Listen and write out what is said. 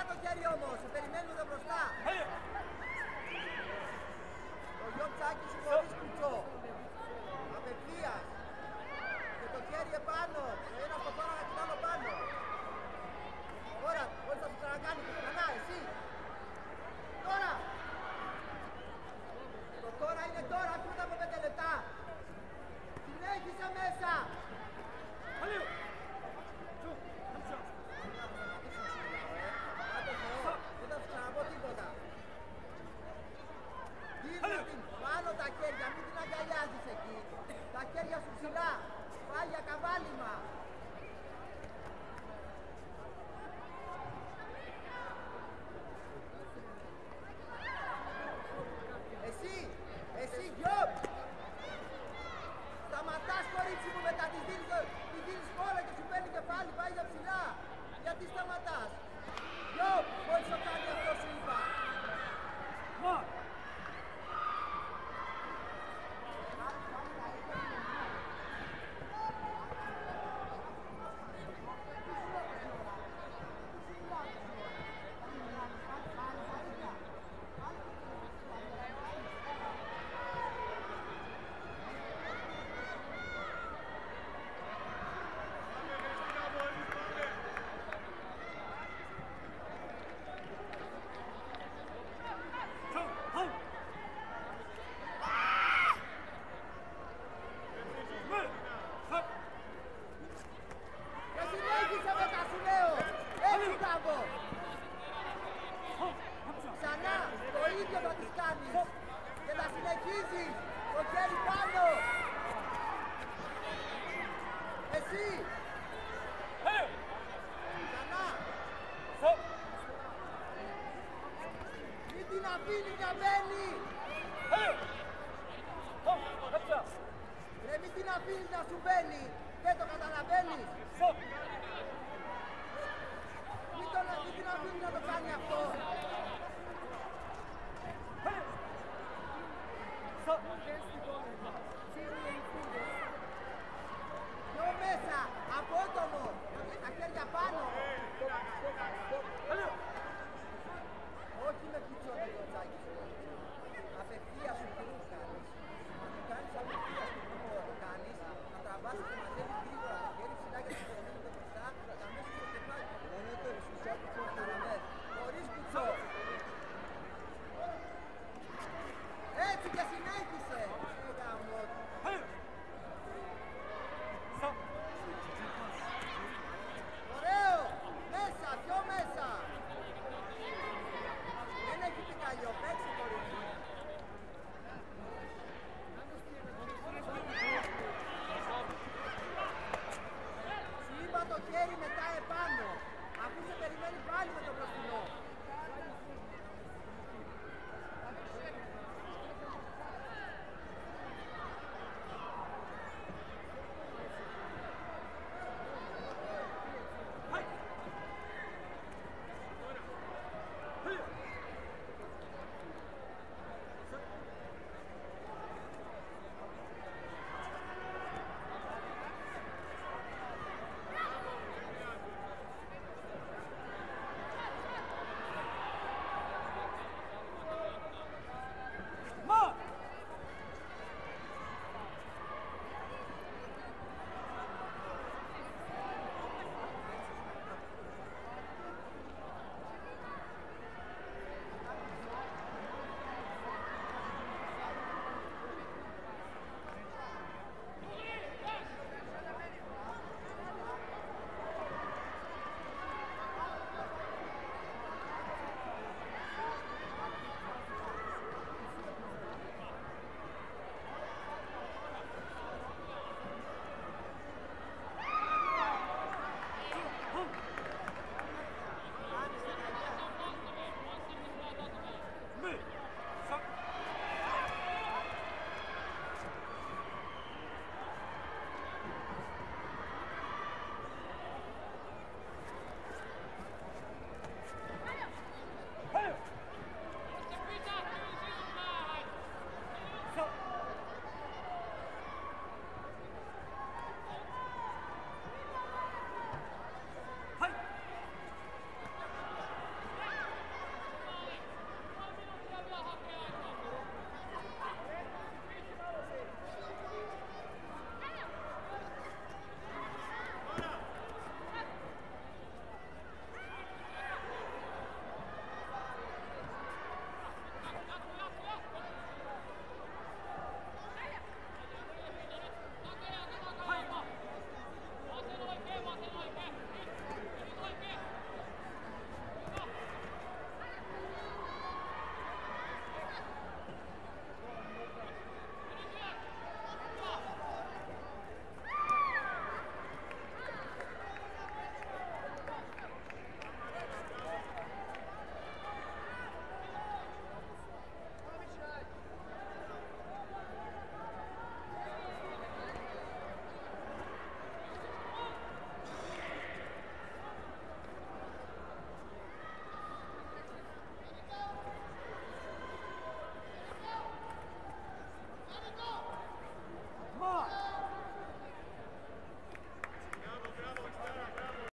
το χέρι όμως, σε περιμένουν εδώ μπροστά. Το γιοτσάκι σου χωρίς κουτσό. Απευθείας. Και το χέρι επάνω. Το ένα στο τώρα και το άλλο πάνω. Τώρα, πώς θα σου ξανακάνει, το ξανά, εσύ. Τώρα. Το τώρα είναι τώρα, ακούτε από 5 λεπτά. Συνέχισε μέσα. Δεν θα σου ξαναπώ τίποτα. Γύρνα την, πάνω τα χέρια, μην την αγκαλιάζεις εκεί. Τα χέρια σου ψηλά, πάλι για καβάλιμα. Εσύ Γιώπ! Σταματάς κορίτσι μου μετά, τη δίνεις όλα και σου παίρνει κεφάλι, πάει για ψηλά. Γιατί σταματάς? Γιώπ, μόλις το κάνει αυτό σου είπα. Ξανά, το ίδιο θα τις κάνεις και θα συνεχίσεις το χέρι πάνω. Εσύ. Ξανά. Μην την αφήνεις να μπαίνει. Ρε, μην την αφήνεις να σου μπαίνει. Δεν το καταλαβαίνεις. Μην την αφήνεις να το κάνει αυτό. Stop!